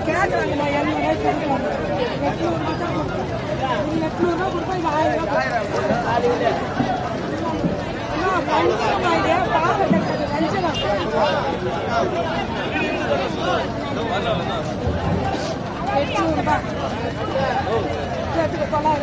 கேட்குறாங்கம்மா 700 கொடுக்குறாங்க 800 தான் கொடுத்தேன் 800 கொடுத்தா இது 1000 பஞ்சமா இது பாவம் பஞ்சமா 800 ரூபாய்